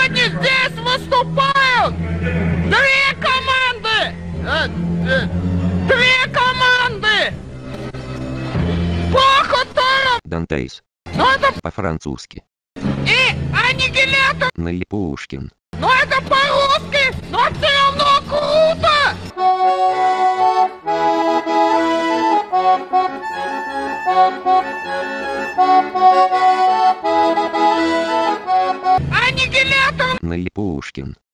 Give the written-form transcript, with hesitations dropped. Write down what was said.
Сегодня здесь выступают две команды. Две команды. По которым... Дантейс. Ну это... По-французски. И аннигилятор. Наилипушкин. Ну это по-русски, но все равно круто. Аннигилятор. Наилипушкин.